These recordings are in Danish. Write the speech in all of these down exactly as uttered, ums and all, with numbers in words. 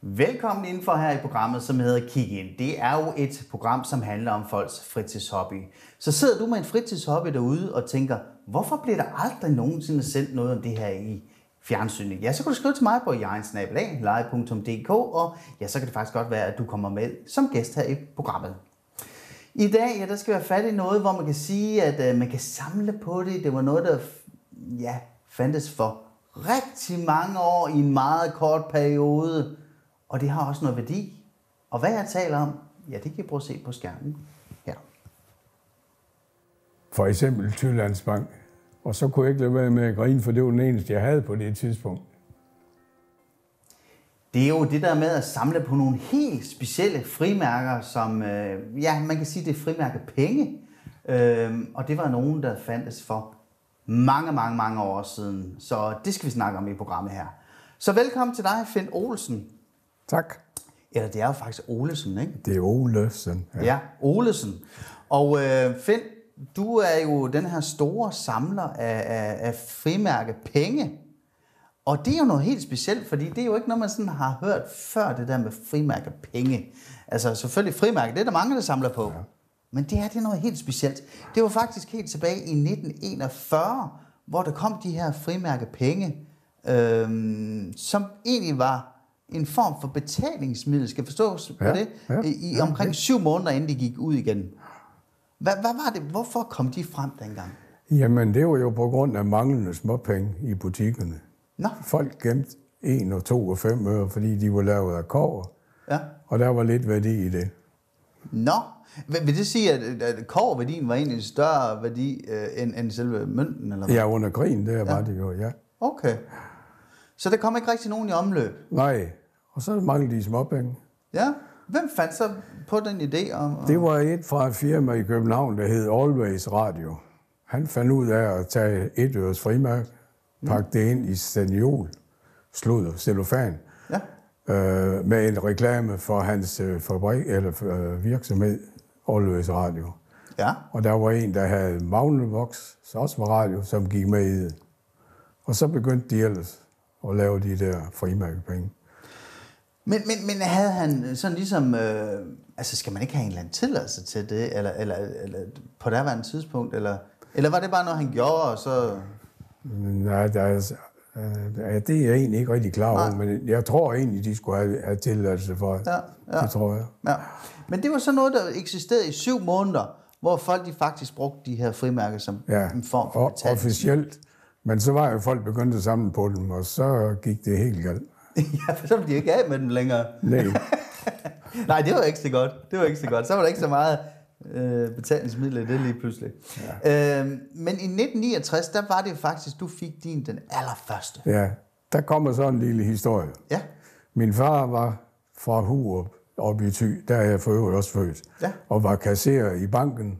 Velkommen indenfor her i programmet, som hedder Kig Ind. Det er jo et program, som handler om folks fritidshobby. Så sidder du med en fritidshobby derude og tænker, hvorfor bliver der aldrig nogensinde sendt noget om det her i fjernsynet? Ja, så kan du skrive til mig på jein snabel-a live punktum d k, og ja, så kan det faktisk godt være, at du kommer med som gæst her i programmet. I dag, ja, der skal være fat i noget, hvor man kan sige, at uh, man kan samle på det. Det var noget, der ja, fandtes for rigtig mange år i en meget kort periode. Og det har også noget værdi. Og hvad jeg taler om, ja, det kan I prøve at se på skærmen her. For eksempel Thylands Bank. Og så kunne jeg ikke lade være med at grine, for det var den eneste, jeg havde på det tidspunkt. Det er jo det der med at samle på nogle helt specielle frimærker, som, øh, ja, man kan sige, det er frimærke penge. Øh, og det var nogen, der fandtes for mange, mange, mange år siden. Så det skal vi snakke om i programmet her. Så velkommen til dig, Finn Olsen. Tak. Eller det er jo faktisk Olesen, ikke? Det er Olesen. Ja, ja Olesen. Og øh, Finn, du er jo den her store samler af, af, af frimærke penge. Og det er jo noget helt specielt, fordi det er jo ikke noget, man sådan har hørt før, det der med frimærke penge. Altså selvfølgelig frimærke, det er der mange, der samler på. Ja. Men det her, det er noget helt specielt. Det var faktisk helt tilbage i nitten enogfyrre, hvor der kom de her frimærke penge, øhm, som egentlig var en form for betalingsmiddel, skal forstås på ja, det, ja, i ja, omkring ja. syv måneder, inden de gik ud igen. Hvad, hvad var det? Hvorfor kom de frem dengang? Jamen, det var jo på grund af manglende småpenge i butikkerne. Nå. Folk gemte en og to og fem øre, fordi de var lavet af kobber. Ja. Og der var lidt værdi i det. Nå. Vil det sige, at, at kobberværdien var egentlig en større værdi øh, end, end selve mønten? Eller hvad? Ja, under krigen, der ja. var det jo, ja. Okay. Så der kom ikke rigtig nogen i omløb? Nej, og så manglede de småpenge. Ja. Hvem fandt så på den idé? Om, om... Det var et fra et firma i København, der hed Always Radio. Han fandt ud af at tage et øres frimærke, pakke det ind i staniol, sludder, cellofan, ja. øh, med en reklame for hans øh, fabrik eller øh, virksomhed, Always Radio. Ja. Og der var en, der havde Magnavox, så også var radio, som gik med i det. Og så begyndte de ellers at lave de der frimærkepenge. Men, men, men havde han sådan ligesom, øh, altså skal man ikke have en eller anden tilladelse til det, eller, eller, eller på derværende tidspunkt, eller, eller var det bare noget, han gjorde, og så... Nej, der er, øh, det er jeg egentlig ikke rigtig klar over, men jeg tror egentlig, de skulle have, have tilladelse for det. Ja, ja. Det tror jeg. Ja. Men det var så noget, der eksisterede i syv måneder, hvor folk de faktisk brugte de her frimærker som ja, en form for betaling. Officielt. Men så var jo folk begyndt at samle på dem, og så gik det helt galt. Ja, for så ville de ikke af med dem længere. Nej. Nej, det var ikke så godt. Det var ikke så godt. Så var der ikke så meget øh, betalingsmidler i det lige pludselig. Ja. Øh, men i nitten niogtres, der var det faktisk, du fik din den allerførste. Ja, der kommer så en lille historie. Ja. Min far var fra Hurup oppe i Thy, der er jeg for øvrigt også født, ja. Og var kasserer i banken.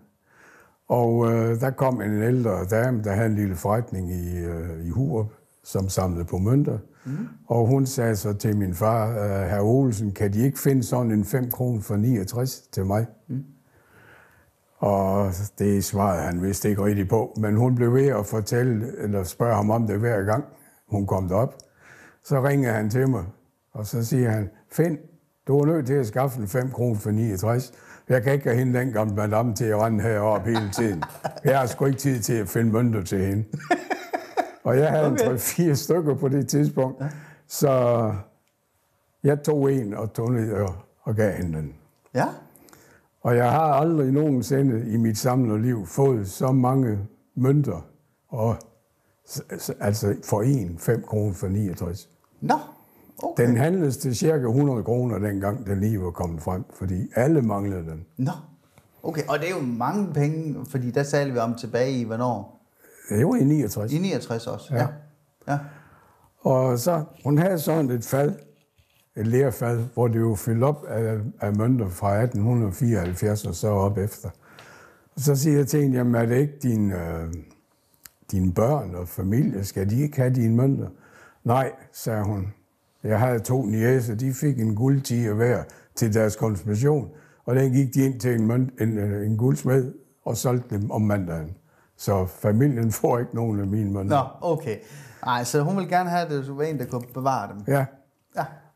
Og øh, der kom en ældre dame, der havde en lille forretning i, øh, i Hurup, som samlede på mønter. Mm. Og hun sagde så til min far, uh, herr Olsen, kan de ikke finde sådan en fem kroner for niogtres til mig? Mm. Og det svarede han vist ikke rigtig på, men hun blev ved at fortælle, eller spørge ham om det hver gang, hun kom derop. Så ringede han til mig, og så siger han, Finn, du er nødt til at skaffe en fem kroner for niogtres. Jeg kan ikke have hende den gamle madame til at rende heroppe hele tiden. Jeg har sgu ikke tid til at finde mønter til hende. Og jeg havde okay. en tre-fire stykker på det tidspunkt, ja. Så jeg tog en og tog ned og, og gav hende den. Ja. Og jeg har aldrig nogensinde i mit samlerliv fået så mange mønter, og, altså for en, fem kroner for niogtres. Nå, okay. Den handledes til cirka hundrede kroner dengang, den lige var kommet frem, fordi alle manglede den. Nå, okay. Og det er jo mange penge, fordi der talte vi om tilbage i hvornår? Det var i niogtres. I niogtres også, ja. ja. ja. Og så, hun havde sådan et fad, et lerfad, hvor det jo fyldt op af, af mønter fra atten fireoghalvfjerds og så op efter. Og så siger jeg til hende, jamen er det ikke din, øh, dine børn og familie, skal de ikke have dine mønter? Nej, sagde hun. Jeg havde to niæser, de fik en guldtiger hver til deres konfirmation, og den gik de ind til en, mønt, en, en guldsmed og solgte dem om mandagen. Så familien får ikke nogen af mine mønter. Nå, okay. Ej, så hun vil gerne have, at det var en, der kunne bevare dem. Ja. Ja.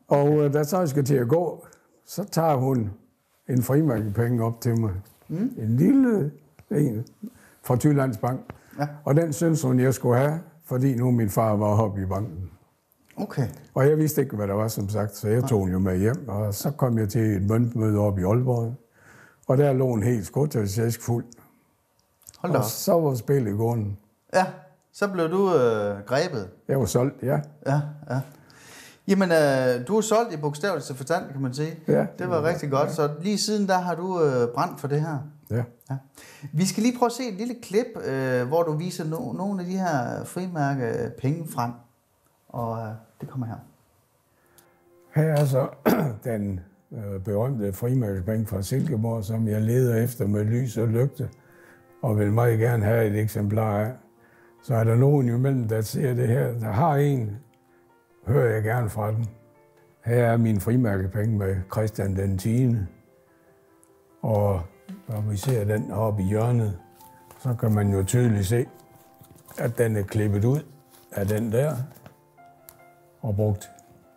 Og øh, da så jeg skal til at gå, så tager hun en frimærkepenge op til mig. Mm. En lille en fra Thylands Bank. Ja. Og den synes hun, jeg skulle have, fordi nu min far var oppe i banken. Okay. Og jeg vidste ikke, hvad der var, som sagt, så jeg tog den jo med hjem. Og så kom jeg til et møntmøde oppe i Aalborg. Og der lå en helt skotøjsæsk fuld. Hold da. Og så var spillet i gården. Ja, så blev du øh, grebet. Jeg var solgt, ja. Ja, ja. Jamen, øh, du er solgt i bogstaveligste forstand, kan man sige. Ja. Det var rigtig godt. Så lige siden der har du øh, brændt for det her. Ja. Ja. Vi skal lige prøve at se et lille klip, øh, hvor du viser no- nogle af de her frimærke penge frem. Og øh, det kommer her. Her er så den øh, berømte frimærkepenge fra Silkeborg, som jeg leder efter med lys og lygte, og vil meget gerne have et eksemplar af. Så er der nogen imellem, der ser det her. Der har en, hører jeg gerne fra den. Her er min frimærkepenge med Christian den tiende. Og når vi ser den oppe i hjørnet, så kan man jo tydeligt se, at den er klippet ud af den der og brugt.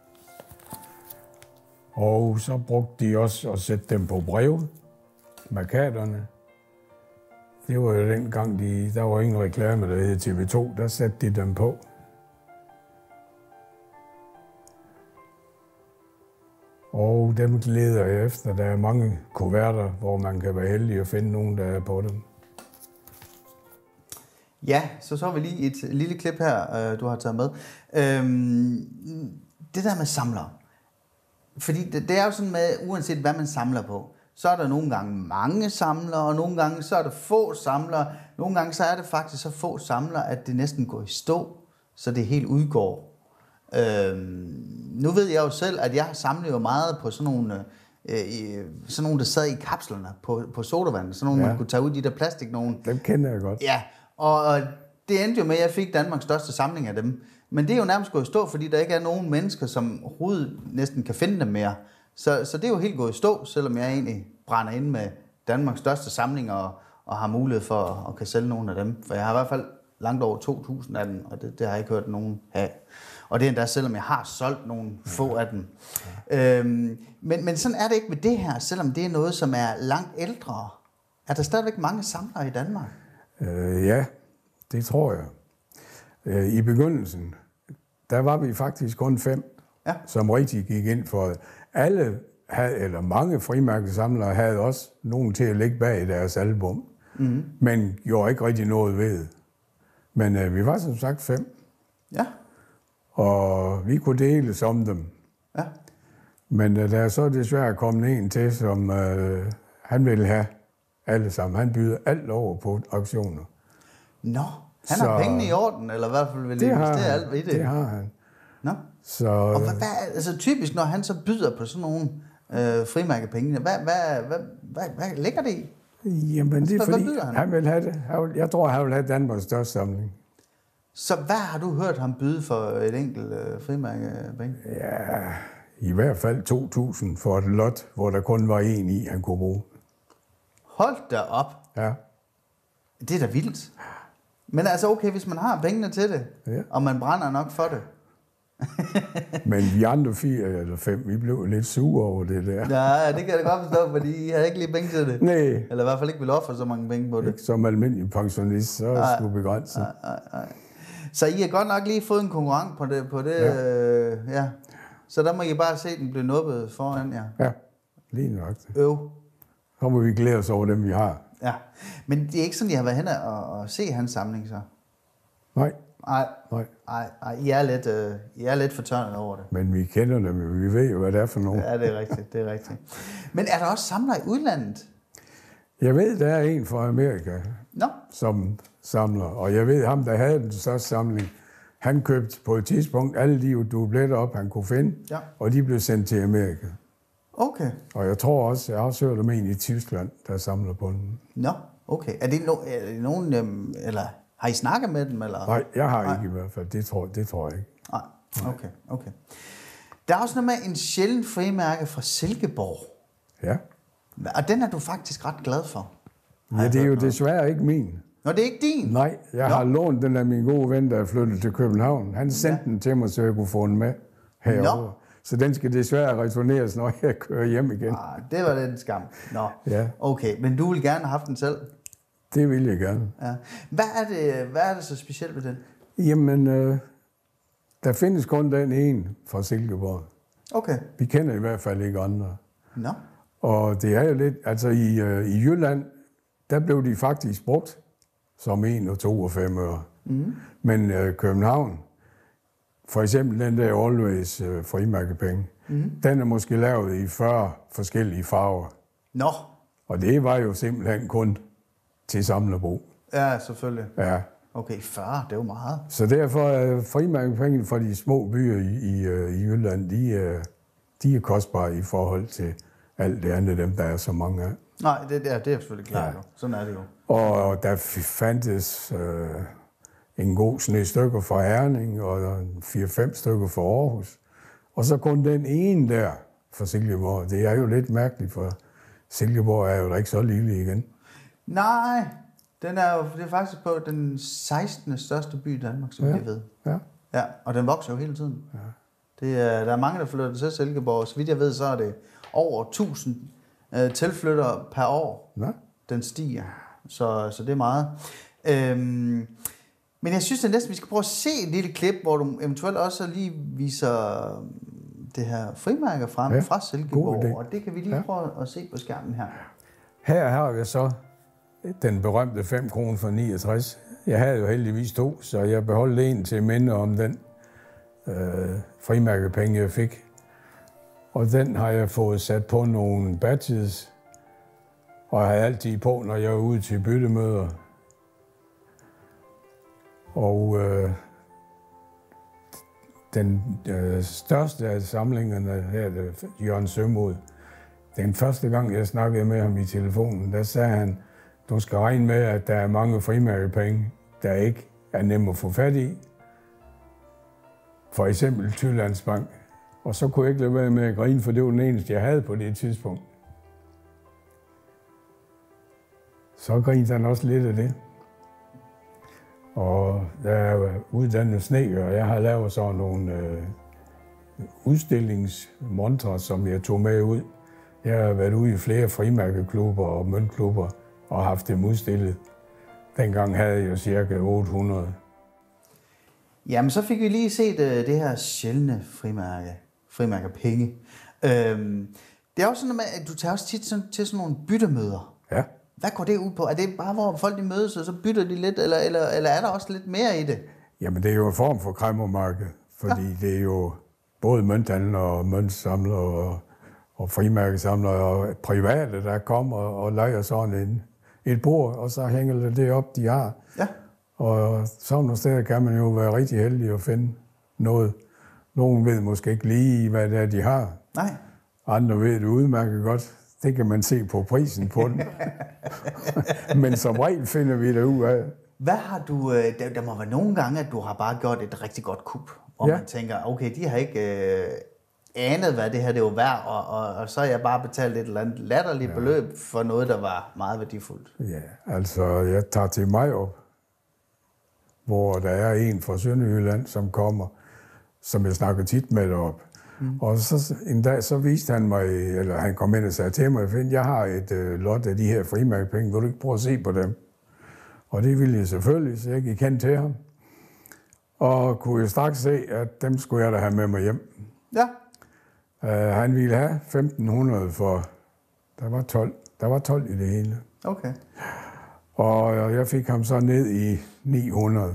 Og så brugte de også at sætte dem på brev, markaterne. Det var jo dengang, de, der var ingen reklame, der hed T V to, der satte de dem på. Og dem leder jeg efter. Der er mange kuverter, hvor man kan være heldig at finde nogen, der er på dem. Ja, så så vi lige et lille klip her, du har taget med. Øhm, det der med samlere. Fordi det, det er jo sådan med, uanset hvad man samler på, så er der nogle gange mange samlere, og nogle gange så er der få samlere. Nogle gange så er det faktisk så få samlere, at det næsten går i stå, så det helt udgår. Øhm, nu ved jeg jo selv, at jeg samler jo meget på sådan nogle, øh, sådan nogle der sad i kapslerne på, på sodavand. Sådan nogle, ja. Man kunne tage ud de der plastik nogen. Dem kender jeg godt. Ja, og, og det endte jo med, at jeg fik Danmarks største samling af dem. Men det er jo nærmest gået i stå, fordi der ikke er nogen mennesker, som overhovedet næsten kan finde dem mere. Så, så det er jo helt gået i stå, selvom jeg egentlig brænder ind med Danmarks største samling og, og har mulighed for at, at kan sælge nogle af dem. For jeg har i hvert fald langt over to tusind af dem, og det, det har jeg ikke hørt nogen have. Og det er endda, selvom jeg har solgt nogle få af dem. Ja. Øhm, men, men sådan er det ikke med det her, selvom det er noget, som er langt ældre. Er der stadigvæk mange samlere i Danmark? Øh, ja, det tror jeg. Øh, I begyndelsen, der var vi faktisk kun fem, ja. Som rigtig gik ind for. Alle havde, eller mange frimærkesamlere havde også nogen til at lægge bag deres album, mm-hmm. men gjorde ikke rigtig noget ved. Men øh, vi var som sagt fem. Ja. Og vi kunne deles om dem. Ja. Men øh, der er så desværre kommet en til, som øh, han ville have alle sammen. Han byder alt over på auktioner. Nå, han så, har pengene i orden, eller i hvert fald vil investere alt i det. Det har han. Nå. Så, og hvad, hvad, altså typisk, når han så byder på sådan nogle øh, frimærkepenge, hvad, hvad, hvad, hvad, hvad ligger det i? Jamen, det er fordi, han? han vil have det. Jeg tror, han vil have Danmarks største samling. Så hvad har du hørt ham byde for et enkelt øh, frimærkepenge? Ja, i hvert fald to tusind for et lot, hvor der kun var en i, han kunne bruge. Hold da op. Ja. Det er da vildt. Men altså okay, hvis man har pengene til det, ja. Og man brænder nok for det. Men vi andre fire eller fem, vi blev lidt sure over det der. Ja, det kan jeg da godt forstå, fordi I havde ikke lige penge til det. Nej. Eller i hvert fald ikke ville ofre så mange penge på det. Ikke som almindelig pensionist, så er det begrænset. Nej, nej, nej. Så I har godt nok lige fået en konkurrent på det, på det ja. Øh, ja. Så der må I bare se, den blive nubbet foran jer. Ja, lige nok. Øv. Så må vi glæde os over dem, vi har. Ja, men det er ikke sådan, I har været hen og, og se hans samling så? Nej. Nej, nej, nej, nej. I er lidt, øh, I er lidt fortørnet over det. Men vi kender dem, vi ved jo, hvad det er for nogen. Ja, det er rigtigt, det er rigtigt. Men er der også samlere i udlandet? Jeg ved, der er en fra Amerika, no. som samler. Og jeg ved, ham, der havde den største samling, han købte på et tidspunkt alle de dubletter op, han kunne finde, ja. Og de blev sendt til Amerika. Okay. Og jeg tror også, jeg har også hørt om en i Tyskland, der samler på den. Nå, okay. Er det, no, er det nogen, øhm, eller har I snakket med dem? Eller? Nej, jeg har Nej. ikke i hvert fald. Det tror, det tror jeg ikke. Nej, okay, okay. Der er også noget med en sjælden frimærke fra Silkeborg. Ja. Og den er du faktisk ret glad for. Ja, det er jo desværre ikke min. Nå, det er ikke din? Nej, jeg Nå. har lånt den af min gode ven, der er flyttet til København. Han sendte ja. den til mig, så jeg kunne få den med herovre. Nå. Så den skal desværre returneres, når jeg kører hjem igen. Ah, det var den skam. Nå, ja. Okay, men du vil gerne have haft den selv? Det vil jeg gerne. Ja. Hvad, er det, hvad er det så specielt ved den? Jamen, øh, der findes kun den ene fra Silkeborg. Okay. Vi kender i hvert fald ikke andre. Nå. Og det er jo lidt, altså i, øh, i Jylland, der blev de faktisk brugt som en og to og fem øre. Mm. Men øh, København, for eksempel den der Always øh, frimærkepenge, mm. den er måske lavet i fyrre forskellige farver. Nå. Og det var jo simpelthen kun til samlerbrug. Ja, selvfølgelig. Ja. Okay, fyrre, det er jo meget. Så derfor er frimærkepenge fra de små byer i, i, i Jylland, de er, de er kostbare i forhold til alt det andet, dem der er så mange af. Nej, det, det, er, det er selvfølgelig klart. Ja. Sådan er det jo. Og der fandtes øh, en god sne stykker fra Herning, og fire-fem stykker fra Aarhus. Og så kun den ene der fra Silkeborg. Det er jo lidt mærkeligt, for Silkeborg er jo da ikke så lille igen. Nej, den er jo det er faktisk på den sekstende største by i Danmark, som ja. jeg ved. Ja. Ja, og den vokser jo hele tiden. Ja. Det er, der er mange, der flytter til Silkeborg. Så vidt jeg ved, så er det over tusind øh, tilflyttere per år. Ja. Den stiger. Så, så det er meget. Øhm, men jeg synes da næsten, vi skal prøve at se et lille klip, hvor du eventuelt også lige viser det her frimærker frem ja. fra Silkeborg. Og det kan vi lige ja. prøve at se på skærmen her. Her har vi så den berømte fem kroner for niogtres. Jeg havde jo heldigvis to, så jeg beholdt en til minde om den øh, frimærkepenge, jeg fik. Og den har jeg fået sat på nogle badges, og jeg har altid på, når jeg er ude til byttemøder. Og øh, den øh, største af samlingerne her, det Jørgen Sømod, den første gang, jeg snakkede med ham i telefonen, der sagde han, du skal regne med, at der er mange frimærkepenge, der ikke er nemme at få fat i. For eksempel Thylands Bank. Og så kunne jeg ikke lade være med at grine, for det var den eneste, jeg havde på det tidspunkt. Så grinte han også lidt af det. Og jeg er uddannet snedker, og jeg har lavet sådan nogle øh, udstillingsmontrer, som jeg tog med ud. Jeg har været ude i flere frimærkeklubber og møntklubber og haft dem udstillet. Dengang havde jeg jo cirka otte hundrede. Jamen, så fik vi lige set uh, det her sjældne frimærke, frimærkepenge. Øhm, det er også sådan, at du tager også tit sådan, til sådan nogle byttemøder. Ja. Hvad går det ud på? Er det bare, hvor folk de mødes, og så bytter de lidt, eller, eller, eller er der også lidt mere i det? Jamen, det er jo en form for kræmmermarked, fordi ja. det er jo både mønthandlere og møntsamlere og, og frimærkesamlere og private, der kommer og leger sådan en, et bord, og så hænger det det op, de har. Ja. Og sådan nogle steder kan man jo være rigtig heldig at finde noget. Nogen ved måske ikke lige, hvad det er, de har. Nej. Andre ved det udmærket godt. Det kan man se på prisen på den. Men som regel finder vi det ud af. Hvad har du... Der, der må være nogle gange, at du har bare gjort et rigtig godt kup, hvor ja. man tænker, okay, de har ikke øh, anet, hvad det her det var værd, og, og, og så har jeg bare betalt et eller andet latterligt ja. beløb for noget, der var meget værdifuldt. Ja, altså jeg tager til mig op, hvor der er en fra Sønderjylland, som kommer, som jeg snakker tit med derop. Mm. Og så en dag, så viste han mig, eller han kom ind og sagde til mig, at jeg har et øh, lot af de her frimærkepenge, vil du ikke prøve at se på dem? Og det ville jeg selvfølgelig, så jeg gik hen til ham. Og kunne jo straks se, at dem skulle jeg da have med mig hjem. Ja. Uh, han ville have femten hundrede for, der var tolv, der var tolv i det hele. Okay. Og jeg fik ham så ned i ni hundrede.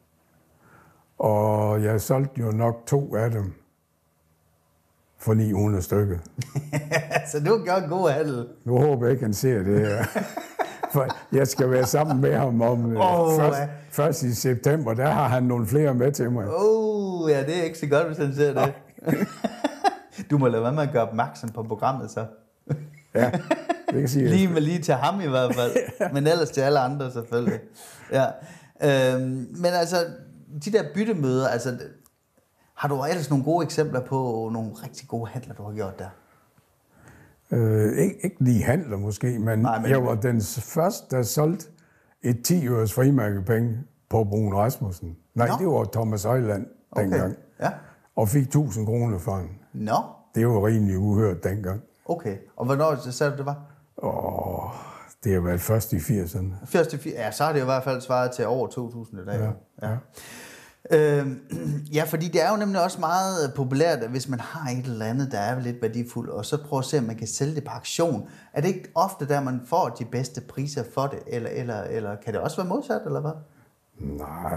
Og jeg solgte jo nok to af dem for ni hundrede stykker. Så du har gjort en god handel. Nu håber jeg ikke, han ser det her. For jeg skal være sammen med ham om oh, først, ja. først i september. Der har han nogle flere med til mig. Åh, oh, ja, det er ikke så godt, hvis han ser det. Du må lade være med at gøre opmærksom på programmet, så. Ja, det kan sige. Lige med lige til ham i hvert fald. Men ellers til alle andre selvfølgelig. Ja. Øhm, men altså, de der byttemøder, altså, har du ellers nogle gode eksempler på nogle rigtig gode handler, du har gjort der? Øh, ikke, ikke lige handler måske, men, Nej, men jeg var den første, der solgte et ti øres frimærkepenge på Brun Rasmussen. Nej, Nå. det var Thomas Øjland dengang. Okay. Ja. Og fik tusind kroner for den. Nå. Det var rimelig uhørt dengang. Okay, og hvornår sagde du, det var? Åh, det har været først i firserne. Først i firserne, ja, så har det jo i hvert fald svaret til over to tusind i dag. Ja, ja. ja. Øh, ja, fordi det er jo nemlig også meget populært, at hvis man har et eller andet, der er lidt værdifuldt, og så prøver at se, om man kan sælge det på auktion. Er det ikke ofte, der man får de bedste priser for det, eller, eller, eller kan det også være modsat, eller hvad? Nej,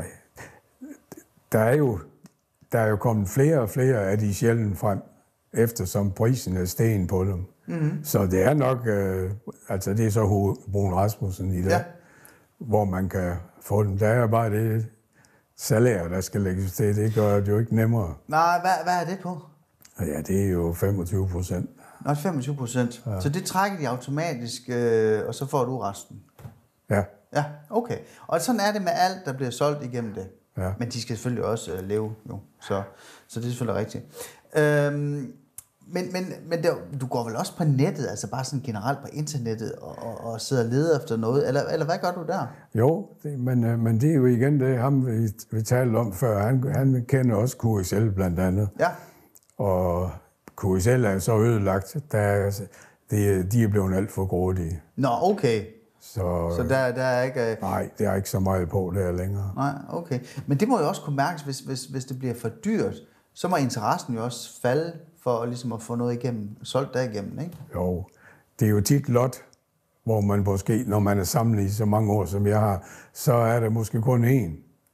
der er jo, der er jo kommet flere og flere af de sjældent frem, eftersom prisen er stegen på dem. Mm-hmm. Så det er nok, øh, altså det er så Bruun Rasmussen i dag, ja. Hvor man kan få dem. Der er bare det salær, der skal lægges til. Det gør det jo ikke nemmere. Nej, hvad, hvad er det på? Ja, det er jo femogtyve procent. Nå, femogtyve procent. Ja. Så det trækker de automatisk, øh, og så får du resten? Ja. Ja, okay. Og sådan er det med alt, der bliver solgt igennem det. Ja. Men de skal selvfølgelig også øh, leve jo, så, så det er selvfølgelig rigtigt. Øhm, men men, men der, du går vel også på nettet, altså bare sådan generelt på internettet, og, og, og sidder og leder efter noget, eller, eller hvad gør du der? Jo, det, men, men det er jo igen det, ham vi, vi talte om før. Han, han kender også Q S L blandt andet. Ja. Og Q S L er så ødelagt, der, det, de er blevet alt for grådige. Nå, okay. Så, så der, der er ikke... Uh... Nej, det er ikke så meget på der længere. Nej, okay. Men det må jo også kunne mærkes, hvis, hvis, hvis det bliver for dyrt, så må interessen jo også falde for ligesom at få noget igennem, solgt der igennem, ikke? Jo, det er jo tit lot, hvor man måske, når man er samlet i så mange år, som jeg har, så er der måske kun én,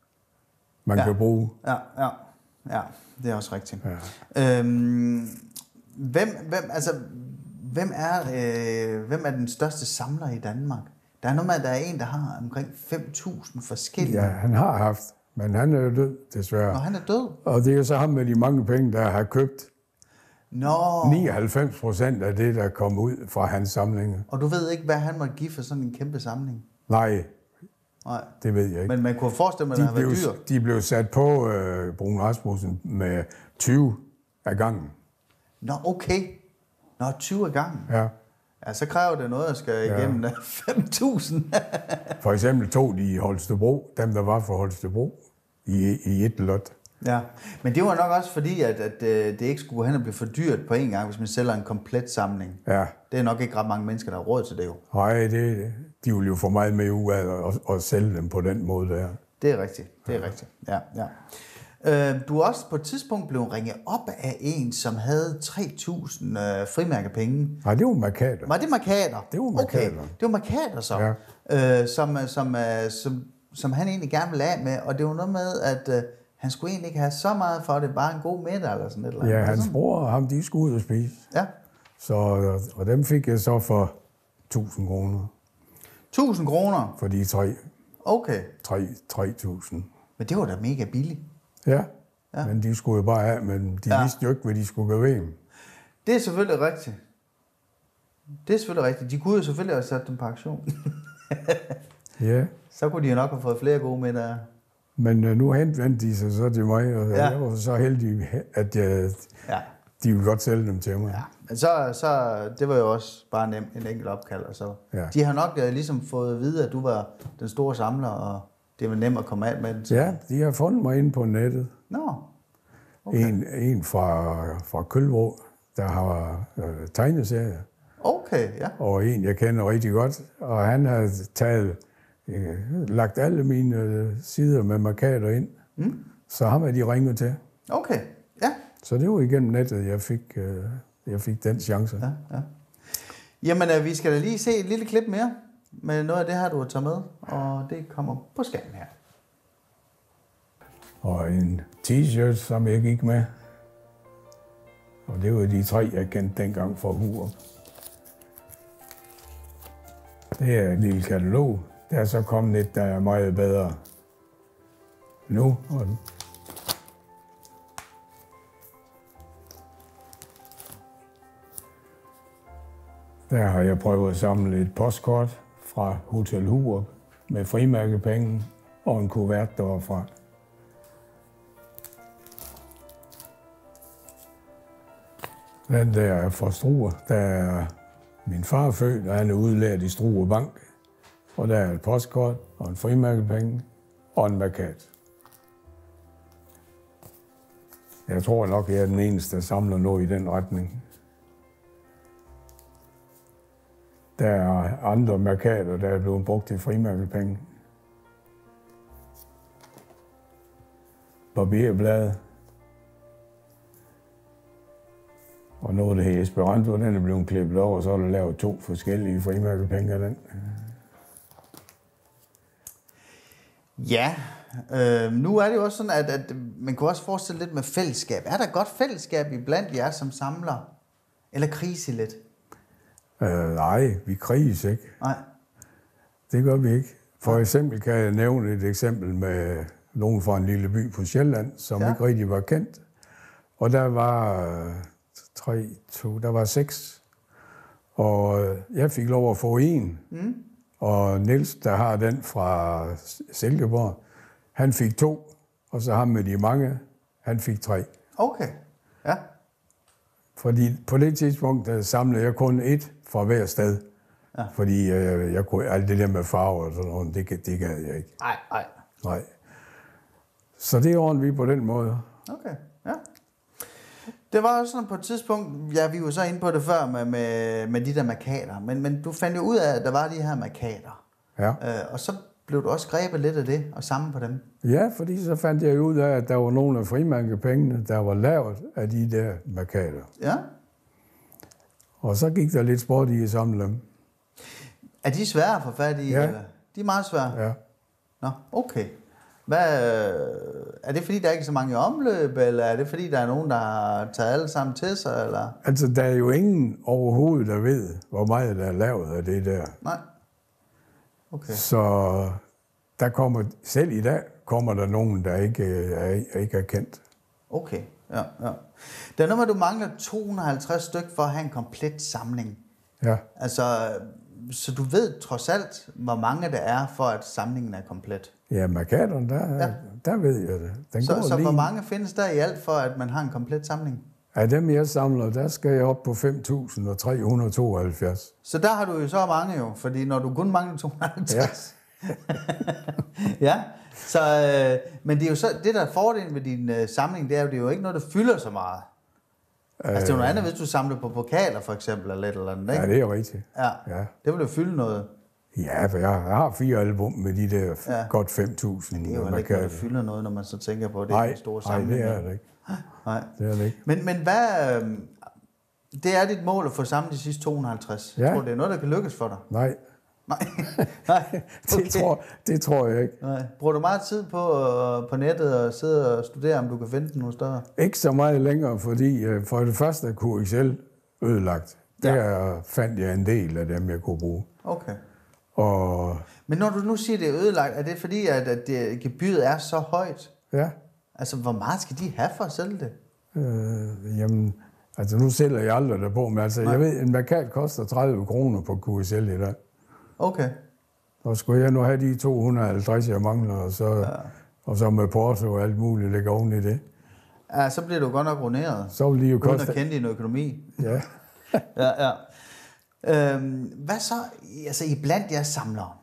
man ja. kan bruge. Ja, ja, ja, det er også rigtigt. Ja. Øhm, hvem, hvem, altså, hvem, er, øh, hvem er den største samler i Danmark? Der er noget med, at der er en, der har omkring fem tusind forskellige. Ja, han har haft, men han er jo død, desværre. Nå, han er død? Og det er jo så ham med de mange penge, der har købt Nå. nioghalvfems procent af det, der kom ud fra hans samlinger. Og du ved ikke, hvad han måtte give for sådan en kæmpe samling? Nej, Nej. Det ved jeg ikke. Men man kunne forestille mig, at det har været dyrt. De blev sat på øh, Bruun Rasmussen med tyve af gangen. Nå, okay. Nå, tyve af gangen? Ja. Ja, så kræver det noget, at skal igennem ja. fem tusind. For eksempel tog de i Holstebro, dem der var for Holstebro, i, i et lot. Ja, men det var nok også fordi, at, at det ikke skulle hen og blive for dyrt på en gang, hvis man sælger en komplet samling. Ja. Det er nok ikke ret mange mennesker, der har råd til det jo. Nej, det, de vil jo få meget med ud af at, at sælge dem på den måde der. Det er rigtigt, det er ja. rigtigt, ja, ja. Øh, du er også på et tidspunkt blevet ringet op af en, som havde tre tusind øh, frimærkepenge. Nej, det var Mercator. Var det Mercator? Det var Mercator. Okay, det var Mercator så, ja. øh, som, som, øh, som, som han egentlig gerne ville af med, og det var noget med, at øh, han skulle egentlig ikke have så meget for det, bare en god middag eller sådan et eller andet. Ja, hans bror og ham, de skulle ud og spise. Ja. Så, og dem fik jeg så for tusind kroner. tusind kroner? For de tre. Okay. tre tusind. Men det var da mega billigt. Ja, ja. Men de skulle jo bare af, men de ja. vidste jo ikke, hvad de skulle gøre ved. Det er selvfølgelig rigtigt. Det er selvfølgelig rigtigt. De kunne jo selvfølgelig have sat dem på aktion. Ja. Så kunne de jo nok have fået flere gode middage. Men uh, nu henvendte de sig så til mig, og ja. jeg var så heldig, at jeg, ja. de ville godt sælge dem til mig. Ja. Men så, så, det var jo også bare nem, en enkelt opkald. Og så. Ja. De har nok uh, ligesom fået at vide, at du var den store samler, og det var nemt at komme af med den. Så. Ja, de har fundet mig inde på nettet. Nå. Okay. En, en fra, fra Kølvrå, der har øh, tegneserier. Okay, ja. Og en, jeg kender rigtig godt, og han har taget, øh, lagt alle mine øh, sider med Mercator ind. Mm. Så ham er de ringet til. Okay, ja. Så det var igennem nettet, jeg fik, øh, jeg fik den chance. Ja, ja. Jamen, øh, vi skal da lige se et lille klip mere med noget af det her, du har taget med, og det kommer på skærmen her. Og en t-shirt, som jeg gik med. Og det var de tre, jeg kendte dengang fra Hurup. Det er et lille katalog. Der er så kommet et, der er meget bedre nu. Der har jeg prøvet at samle et postkort fra Hotel Hurup med frimærkepenge og en kuvert derfra. Den der er fra Struer, der er min far født, og han er udlært i Struer Bank. Og der er et postkort og en frimærkepenge og en markat. Jeg tror nok, jeg er den eneste, der samler noget i den retning. Der er andre mærkater, der er blevet brugt til frimærkepenge. Barberblade. Og noget, der hedder Esperanto, den er blevet klippet over, og så er der lavet to forskellige frimærkepenge af den. Ja, øh, nu er det jo også sådan, at, at man kunne også forestille lidt med fællesskab. Er der godt fællesskab iblandt jer som samler? Eller krise lidt? Øh, nej, vi kriges ikke. Nej. Det gør vi ikke. For eksempel kan jeg nævne et eksempel med nogen fra en lille by på Sjælland, som ja. ikke rigtig var kendt. Og der var øh, tre, to, der var seks. Og øh, jeg fik lov at få en. Mm. Og Niels, der har den fra Silkeborg, han fik to. Og så ham med de mange, han fik tre. Okay, ja. Fordi på det tidspunkt der samlede jeg kun et fra hver sted. Ja. Fordi øh, jeg kunne, alt det der med farver og sådan noget, det, det gad jeg ikke. Nej, nej. Nej. Så det ordner vi på den måde. Okay, ja. Det var også sådan på et tidspunkt, ja, vi var så inde på det før med, med, med de der markader, men, men du fandt jo ud af, at der var de her markader. Ja. Øh, og så blev du også grebet lidt af det og samle på dem. Ja, fordi så fandt jeg ud af, at der var nogle af frimærkepengene, der var lavet af de der markader. Ja. Og så gik der lidt sport i at samle dem. Er de svære at få fat i? Ja. Eller? De er meget svære? Ja. Nå, okay. Hvad, er det fordi, der er ikke så mange i omløb, eller er det fordi, der er nogen, der har taget alle sammen til sig? Eller? Altså, der er jo ingen overhovedet, der ved, hvor meget der er lavet af det der. Nej. Okay. Så der kommer, selv i dag kommer der nogen, der ikke er, ikke er kendt. Okay, ja, ja. Der er noget med, at du mangler to hundrede og halvtreds stykker for at have en komplet samling. Ja. Altså, så du ved trods alt, hvor mange der er, for at samlingen er komplet. Ja, markaterne, der, ja. der ved jeg det. Den så går så lige. Hvor mange findes der i alt, for at man har en komplet samling? Af dem, jeg samler, der skal jeg op på fem tusind tre hundrede og tooghalvfjerds. Så der har du jo så mange jo, fordi når du kun mangler to hundrede og halvtreds. Ja. Ja, så, øh, men det er jo så, det der er fordelen ved din øh, samling, det er jo, det er jo ikke noget, der fylder så meget. Øh, altså det er jo noget andet, hvis du samler på pokaler for eksempel, eller et eller andet, ikke? Ja, det er rigtigt. Ja, ja. Det vil jo fylde noget. Ja, for jeg har fire album med de der ja. godt fem tusind. Det er jo heller ikke noget, der fylder noget, når man så tænker på, det er en stor samling. Nej, det er det ikke. Nej, det er det ikke. Men, men hvad, øh, det er dit mål at få samlet de sidste to hundrede og halvtreds. Ja. Jeg tror, det er noget, der kan lykkes for dig. Nej. Nej, Nej. Okay. Det, tror, det tror jeg ikke. Nej. Bruger du meget tid på, på nettet og sidde og studere, om du kan finde den nogle steder? Ikke så meget længere, fordi for det første er Q X L ødelagt. Der ja. fandt jeg en del af dem, jeg kunne bruge. Okay. Og... Men når du nu siger, det er ødelagt, er det fordi, at, at det, gebyret er så højt? Ja. Altså, hvor meget skal de have for at sælge det? Øh, jamen, altså nu sælger jeg aldrig der på, men altså, Nej. jeg ved, en markat koster tredive kroner på Q S L i dag. Okay. Og skulle jeg nu have de to hundrede og halvtreds, jeg mangler, og så, ja. og så med porto og alt muligt lægge oven i det. Ja, så bliver du godt nok runeret. Så vil de jo koste... Uden at kende din økonomi. Ja. ja, ja. Øhm, hvad så, altså i blandt jeres samlere?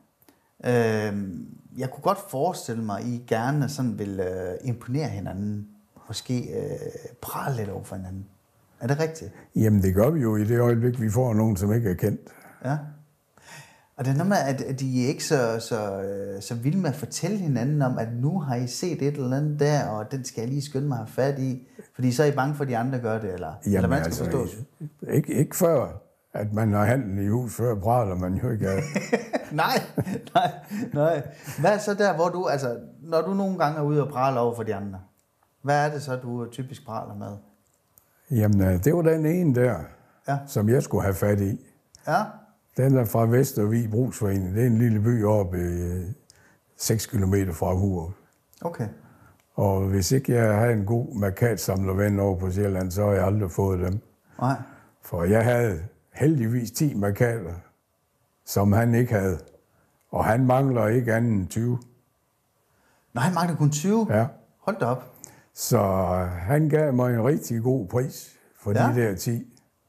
Øhm, jeg kunne godt forestille mig, at I gerne sådan vil øh, imponere hinanden. Måske øh, prale lidt over for hinanden. Er det rigtigt? Jamen det gør vi jo i det øjeblik, vi får nogen, som ikke er kendt. Ja. Og det er noget med, at de er ikke så, så, så vilde med at fortælle hinanden om, at nu har I set et eller andet der, og den skal jeg lige skynde mig at have fat i. Fordi så er I bange for, at de andre gør det, eller, Jamen, eller hvad skal altså, forstås? Ikke, ikke før, at man har handlen i hus, før praler man jo ikke af. nej, nej, nej. Hvad er så der, hvor du, altså, når du nogle gange er ude og praler over for de andre, hvad er det så, du typisk praler med? Jamen, det var den ene der, ja. som jeg skulle have fat i. Ja. Den er fra Vestervig Brugsforening. Det er en lille by oppe i seks kilometer fra Hurup. Okay. Og hvis ikke jeg havde en god markatsamlerven over på Sjælland, så har jeg aldrig fået dem. Nej. For jeg havde heldigvis ti markater, som han ikke havde. Og han mangler ikke andet end tyve. Nej, han mangler kun tyve? Ja. Hold da op. Så han gav mig en rigtig god pris for ja. de der ti.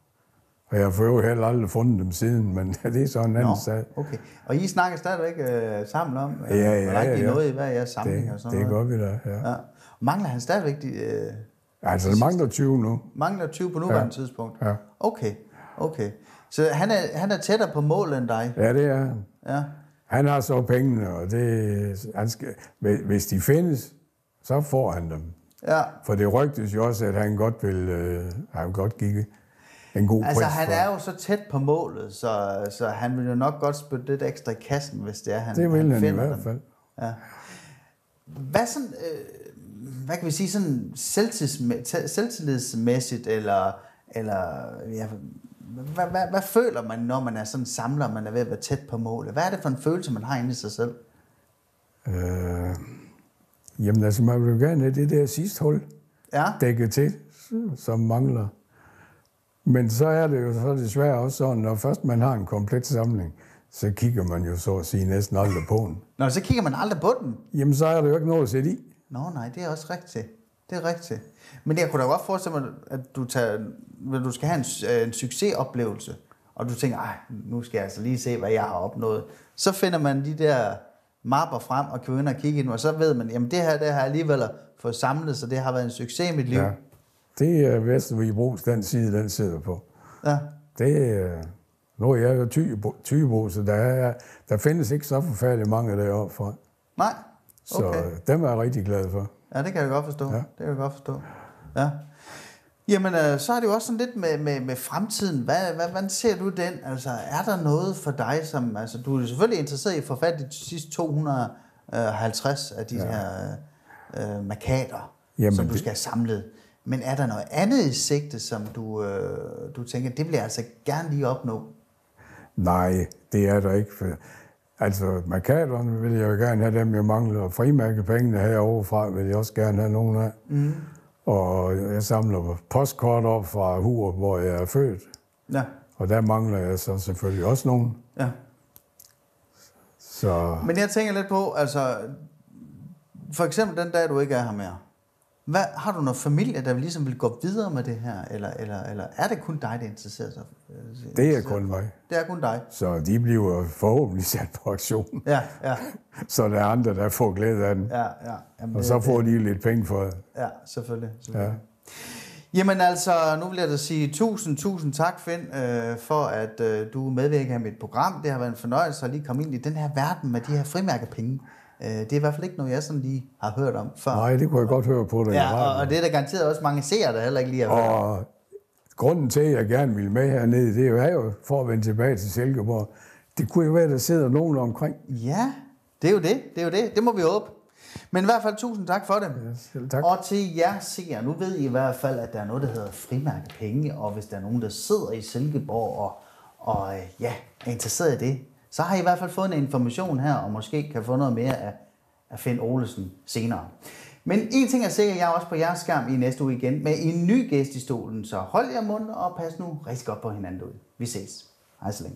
Og jeg har for øvrigt heller aldrig fundet dem siden, men det er så en anden sag. Okay. Og I snakker stadigvæk øh, sammen om, øh, ja, ja, hvor langt I ja. nåede i hver jeres samling det, og sådan det noget? Det gør vi da, ja. ja. Mangler han stadigvæk de, øh, Altså, det mangler tyve nu. Mangler tyve på nuværende ja. tidspunkt? Ja. Okay, okay. Så han er, han er tættere på mål end dig? Ja, det er han. Ja. Han har så pengene, og det, han skal, hvis de findes, så får han dem. Ja. For det rygtes jo også, at han godt vil, øh, han godt give en god altså, pris han for. er jo så tæt på målet, så, så han vil jo nok godt spytte lidt ekstra i kassen, hvis det er, han Det vil han, han finder i hvert fald. Dem. Ja. Hvad sådan, øh, hvad kan vi sige, sådan selvtillidsmæssigt, eller, eller ja, hvad, hvad, hvad føler man, når man er sådan samler, og man er ved at være tæt på målet? Hvad er det for en følelse, man har inde i sig selv? Øh, jamen altså, man vil jo gerne have det der sidste hul ja. dækket til, som mangler. Men så er det jo så desværre også sådan, når først man har en komplet samling, så kigger man jo så at sige næsten aldrig på den. Nå, så kigger man aldrig på den? Jamen, så er der jo ikke noget at sætte i. Nå, nej, det er også rigtigt. Det er rigtigt. Men jeg kunne da godt forestille mig, at du, tager, du skal have en, en succesoplevelse, og du tænker, ej, nu skal jeg altså lige se, hvad jeg har opnået. Så finder man de der mapper frem og kan ind og kigge i dem, og så ved man, jamen det her, det har jeg alligevel fået samlet, så det har været en succes i mit liv. Ja. Det er Vestervigbros, den side, den sidder på. Ja. Det er... Nu er jeg jo Thybo, så der, er, der findes ikke så forfærdeligt mange deroppe fra. Nej, okay. Så dem er jeg rigtig glad for. Ja, det kan jeg godt forstå. Ja. Det kan jeg godt forstå. Ja. Jamen, øh, så er det jo også sådan lidt med, med, med fremtiden. Hvad, hvad, hvordan ser du den? Altså, er der noget for dig, som... Altså, du er selvfølgelig interesseret i at få fat i de sidste to hundrede og halvtreds af de ja. her øh, markader, Jamen, som du skal have samlet. Men er der noget andet i sigte, som du, øh, du tænker, det vil jeg altså gerne lige opnå? Nej, det er der ikke. For, altså, markaderne vil jeg jo gerne have dem, jeg mangler. Og frimærkepengene herovre fra vil jeg også gerne have nogen af. Mm. Og jeg samler postkort op fra Hurup, hvor jeg er født. Ja. Og der mangler jeg så selvfølgelig også nogen. Ja. Så... Men jeg tænker lidt på, altså, for eksempel den dag, du ikke er her mere. Hvad, har du noget familie, der ligesom vil gå videre med det her, eller, eller, eller er det kun dig, der interesserer sig? Det er kun mig. Det er kun dig. Så de bliver forhåbentlig sat på aktion. Ja, ja. Så der er andre, der får glæde af den. Ja, ja. Jamen, og det, så får det. de lidt penge for det. Ja, selvfølgelig. selvfølgelig. Ja. Jamen altså, nu vil jeg da sige tusind, tusind tak, Finn, øh, for at øh, du medvirker i mit program. Det har været en fornøjelse at lige komme ind i den her verden med de her frimærkepenge. Det er i hvert fald ikke noget, jeg sådan lige har hørt om før. Nej, det kunne jeg godt høre på dig. Ja, og, og det er der garanteret også mange seere, der heller ikke lige har hørt og om. Grunden til, at jeg gerne ville med hernede, det er jo for at vende tilbage til Silkeborg. Det kunne jo være, at der sidder nogen omkring. Ja, det er jo det. Det er jo det. Det må vi håbe. Men i hvert fald tusind tak for det. Ja, selv tak. Og til jer seere, nu ved I i hvert fald, at der er noget, der hedder frimærkepenge, og hvis der er nogen, der sidder i Silkeborg og, og ja, er interesseret i det, så har I i hvert fald fået en information her, og måske kan få noget mere af, af Finn Olesen senere. Men en ting er sikkert, jeg er også på jeres skærm i næste uge igen med en ny gæst i stolen, så hold jer mund og pas nu rigtig godt på hinanden ud. Vi ses. Hej så længe.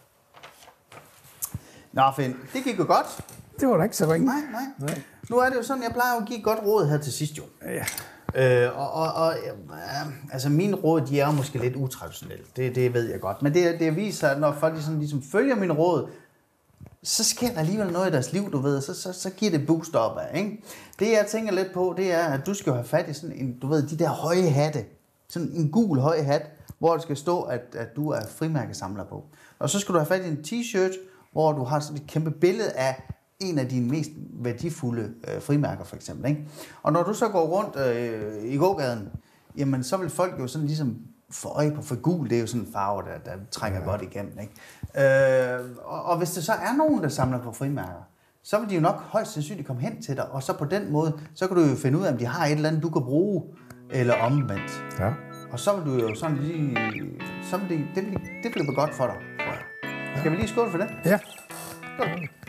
Nå Finn, det gik jo godt. Det var da ikke så ringe. Nej, nej, nej. Nu er det jo sådan, jeg plejer at give et godt råd her til sidst jo. Ja. Øh, og, og, og øh, altså mine råd, de er måske lidt utraditionelle. Det, det ved jeg godt. Men det, det viser, at når folk ligesom, ligesom følger mine råd, så sker der alligevel noget i deres liv, du ved, så, så, så giver det boost op af, ikke? Det jeg tænker lidt på, det er, at du skal have fat i sådan en, du ved, de der høje hatte. Sådan en gul høj hat, hvor det skal stå, at, at du er frimærkesamler på. Og så skal du have fat i en t-shirt, hvor du har sådan et kæmpe billede af en af dine mest værdifulde øh, frimærker, for eksempel, ikke? Og når du så går rundt øh, i gågaden, jamen så vil folk jo sådan ligesom få øje på, for gul, det er jo sådan en farve, der, der trænger ja. godt igennem, ikke? Øh, og, og hvis der så er nogen, der samler på frimærker, så vil de jo nok højst sandsynligt komme hen til dig, og så på den måde, så kan du jo finde ud af, om de har et eller andet, du kan bruge, eller omvendt. Ja. Og så vil du jo sådan lige, så vil det, det, det bliver godt for dig. Skal vi lige skåle for det? Ja. Skål.